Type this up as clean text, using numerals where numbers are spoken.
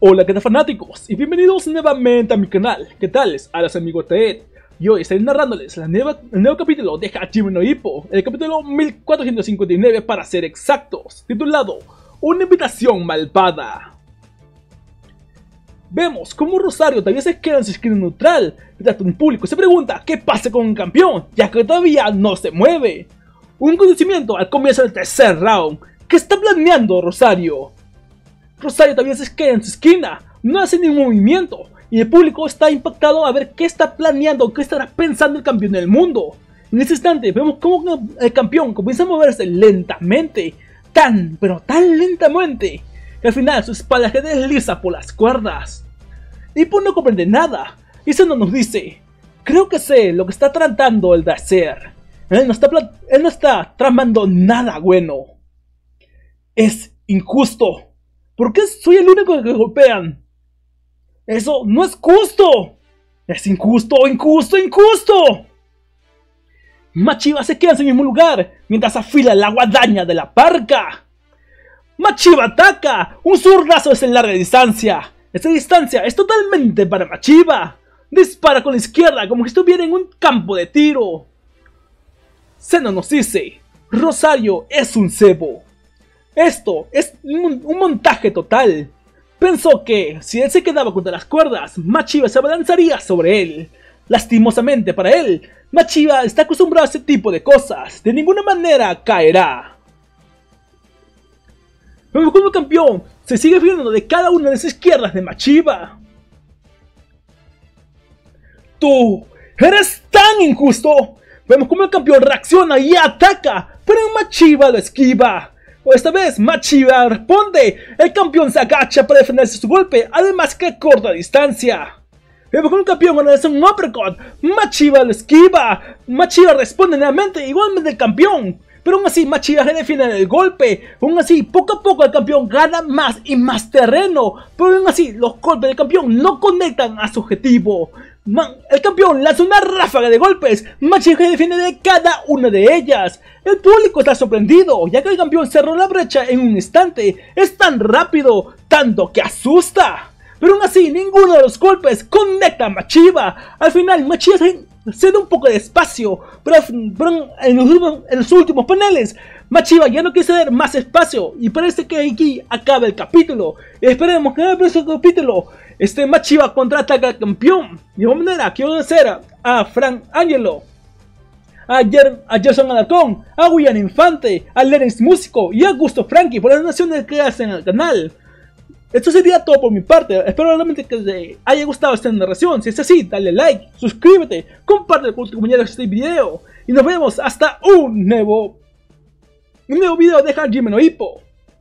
Hola, ¿qué tal, fanáticos? Y bienvenidos nuevamente a mi canal. ¿Qué tal? A los amigos de Ed. Y hoy estaré narrándoles el nuevo capítulo de Hajime no Ippo, el capítulo 1459 para ser exactos, titulado Una invitación malvada. Vemos cómo Rosario todavía se queda en su esquina neutral, mientras un público se pregunta qué pasa con el campeón, ya que todavía no se mueve. Un acontecimiento al comienzo del tercer round. ¿Qué está planeando Rosario? Rosario todavía se queda en su esquina, no hace ningún movimiento, y el público está impactado a ver qué está planeando, qué estará pensando el campeón del mundo. En ese instante vemos cómo el campeón comienza a moverse lentamente, pero tan lentamente, que al final su espalda se desliza por las cuerdas. Ippo no comprende nada, y Zeno nos dice: creo que sé lo que está tratando el de hacer. Él no está tramando nada bueno. Es injusto. ¿Por qué soy el único que golpean? ¡Eso no es justo! ¡Es injusto, injusto, injusto! Machiba se queda en su mismo lugar mientras afila la guadaña de la parca. Machiba ataca. Un zurdazo desde larga distancia. Esta distancia es totalmente para Machiba. Dispara con la izquierda como si estuviera en un campo de tiro. Zeno nos dice: Rosario es un cebo. Esto es un montaje total. Pensó que si él se quedaba contra las cuerdas, Machiba se abalanzaría sobre él. Lastimosamente para él, Machiba está acostumbrado a ese tipo de cosas. De ninguna manera caerá. Vemos como el campeón se sigue fijando de cada una de las izquierdas de Machiba. ¡Tú eres tan injusto! Vemos como el campeón reacciona y ataca, pero Machiba lo esquiva. Esta vez Machiba responde. El campeón se agacha para defenderse su golpe, además que a corta distancia. Vemos como el campeón realiza un uppercut. Machiba lo esquiva. Machiba responde nuevamente, igualmente el campeón. Pero aún así Machiba se defiende del golpe. Aún así, poco a poco el campeón gana más y más terreno. Pero aún así, los golpes del campeón no conectan a su objetivo. El campeón lanza una ráfaga de golpes. Machiba se defiende de cada una de ellas. El público está sorprendido, ya que el campeón cerró la brecha en un instante. Es tan rápido, tanto que asusta. Pero aún así, ninguno de los golpes conecta a Machiba. Al final, Machiba se da un poco de espacio, pero en los últimos paneles, Machiba ya no quiere ceder más espacio. Y parece que aquí acaba el capítulo. Esperemos que en el próximo capítulo Machiba contraataca al campeón. De igual manera, quiero agradecer a Frank Angelo, a Gerson Alarcón, a William Infante, a Lennox Músico y a Gusto Frankie por las donaciones que hacen al canal. Esto sería todo por mi parte. Espero realmente que les haya gustado esta narración. Si es así, dale like, suscríbete, comparte con tus compañeros este video y nos vemos hasta un nuevo video de Hajime no Ippo.